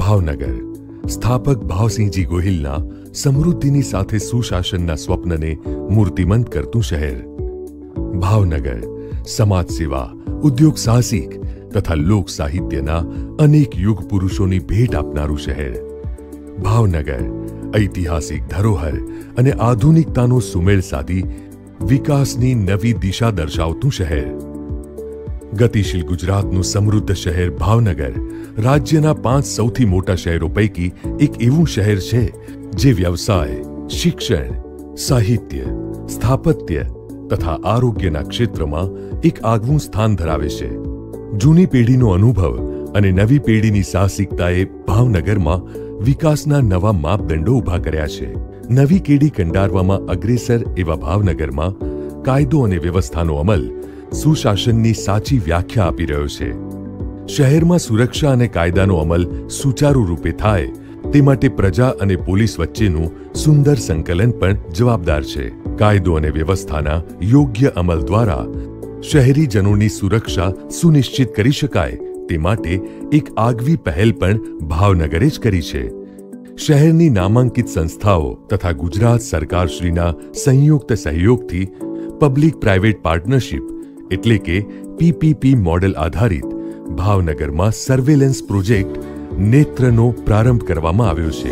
ભાવનગર સ્થાપક ભાવસિંહજી ગોહિલના સમૃદ્ધિની સાથે સુશાસનના સ્વપ્નને મૂર્તિમંત કરતું શહેર. ભાવનગર સમાજ સેવા, ઉદ્યોગ સાહસિક તથા લોક સાહિત્યના અનેક યુગ પુરુષોની ભેટ આપનારું શહેર. ભાવનગર ઐતિહાસિક ધરોહર અને આધુનિકતાનો સુમેળ સાધી વિકાસની નવી દિશા દર્શાવતું શહેર. ગતિશીલ ગુજરાતનું સમૃદ્ધ શહેર ભાવનગર રાજ્યના 5 સૌથી મોટા શહેરો પૈકી એક એવું શહેર છે જે વ્યવસાય, શિક્ષણ, સાહિત્ય, સ્થાપત્ય તથા આરોગ્યના ક્ષેત્રમાં એક આગવું સ્થાન ધરાવે છે. જૂની પેઢીનો અનુભવ અને નવી પેઢીની સાહસિકતાએ ભાવનગરમાં વિકાસના નવા માપદંડો ઊભા કર્યા છે. નવી કેડી કંડારવામાં અગ્રેસર એવા ભાવનગરમાં કાયદો અને વ્યવસ્થાનો અમલ સુશાસનની સાચી વ્યાખ્યા આપી રહ્યો છે. શહેરમાં સુરક્ષા અને કાયદાનો અમલ સુચારુ રૂપે થાય તે માટે પ્રજા અને પોલીસ વચ્ચેનું સુંદર સંકલન પણ જવાબદાર છે. કાયદો અને વ્યવસ્થાના યોગ્ય અમલ દ્વારા શહેરીજનોની સુરક્ષા સુનિશ્ચિત કરી શકાય તે માટે એક આગવી પહેલ પણ ભાવનગરે જ કરી છે. શહેરની નામાંકિત સંસ્થાઓ તથા ગુજરાત સરકારશ્રીના સંયુક્ત સહયોગથી પબ્લિક પ્રાઇવેટ પાર્ટનરશિપ એટલે કે પીપીપી મોડેલ આધારિત ભાવનગરમાં સર્વેલન્સ પ્રોજેક્ટ નેત્રનો પ્રારંભ કરવામાં આવ્યો છે.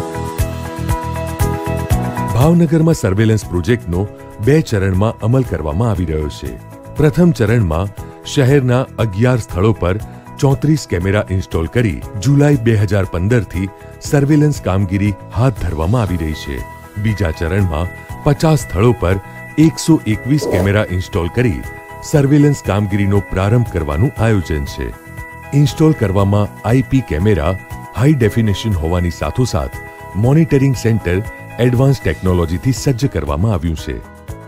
ભાવનગરમાં સર્વેલન્સ પ્રોજેક્ટનો 2 ચરણમાં અમલ કરવામાં આવી રહ્યો છે. પ્રથમ ચરણમાં શહેરના 11 સ્થળો પર 34 કેમેરા ઇન્સ્ટોલ કરી જુલાઈ 2015થી સર્વેલન્સ કામગીરી હાથ ધરવામાં આવી રહી છે. બીજા ચરણમાં 50 સ્થળો પર 121 કેમેરા ઇન્સ્ટોલ કરી સર્વેલન્સ કામગીરીનો પ્રારંભ કરવાનું આયોજન છે. ઇન્સ્ટોલ કરવામાં આઈપી કેમેરા હાઈ ડેફિનેશન હોવાની સાથોસાથ મોનિટરિંગ સેન્ટર એડવાન્સ ટેકનોલોજીથી સજ્જ કરવામાં આવ્યું છે.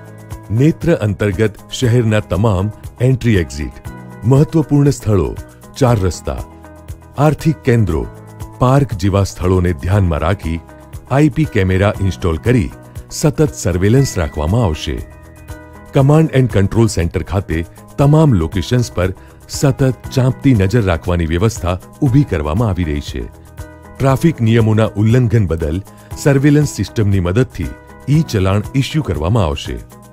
નેત્ર અંતર્ગત શહેરના તમામ એન્ટ્રી એક્ઝિટ, મહત્વપૂર્ણ સ્થળો, 4 રસ્તા, આર્થિક કેન્દ્રો, પાર્ક જેવા સ્થળોને ધ્યાનમાં રાખી આઈપી કેમેરા ઇન્સ્ટોલ કરી સતત સર્વેલન્સ રાખવામાં આવશે. કમાન્ડ એન્ડ કંટ્રોલ સેન્ટર ખાતે તમામ લોકેશન્સ પર સતત ચાંપતી નજર રાખવાની વ્યવસ્થા ઊભી કરવામાં આવી રહી છે. ટ્રાફિક નિયમોના ઉલ્લંઘન બદલ સર્વેલન્સ સિસ્ટમની મદદથી ઈ-ચલાણ ઇસ્યુ કરવામાં આવશે.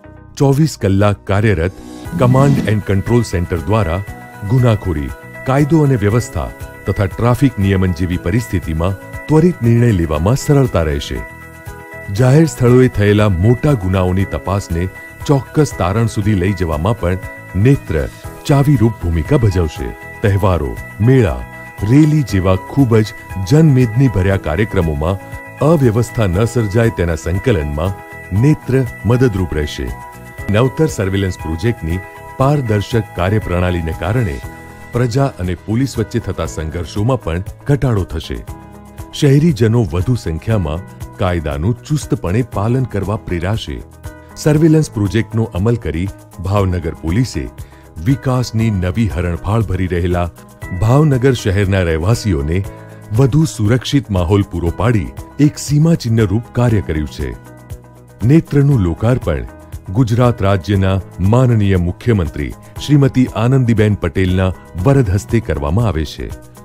24 કલાક કાર્યરત કમાન્ડ એન્ડ કંટ્રોલ સેન્ટર દ્વારા ગુનાખોરી, કાયદો અને વ્યવસ્થા તથા ટ્રાફિક નિયમન જેવી પરિસ્થિતિમાં ત્વરિત નિર્ણય લેવામાં સરળતા રહેશે. જાહેર સ્થળોએ થયેલા મોટા ગુનાઓની તપાસને ચોક્કસ તારણ સુધી લઈ જવામાં પણ નેત્ર ચાવીરૂપ ભૂમિકા ભજવશે. તહેવારો, મેળા, રેલી જેવા ખૂબ જ જનમેદની ભર્યા કાર્યક્રમોમાં અવ્યવસ્થા ન સર્જાય તેના સંકલનમાં નેત્ર મદદરૂપ રહેશે. નવતર સર્વેલન્સ પ્રોજેક્ટની પારદર્શક કાર્યપ્રણાલીને કારણે પ્રજા અને પોલીસ વચ્ચે થતા સંઘર્ષોમાં પણ ઘટાડો થશે. શહેરીજનો વધુ સંખ્યામાં કાયદાનું ચુસ્તપણે પાલન કરવા પ્રેરાશે. સર્વેલન્સ પ્રોજેક્ટનો અમલ કરી ભાવનગર પોલીસે વિકાસની નવી હરણફાળ ભરી રહેલા ભાવનગર શહેરના રહેવાસીઓને વધુ સુરક્ષિત માહોલ પૂરો પાડી એક સીમાચિહ્નરૂપ કાર્ય કર્યું છે. નેત્રનું લોકાર્પણ ગુજરાત રાજ્યના માનનીય મુખ્યમંત્રી શ્રીમતી આનંદીબેન પટેલના વરદ હસ્તે કરવામાં આવે છે.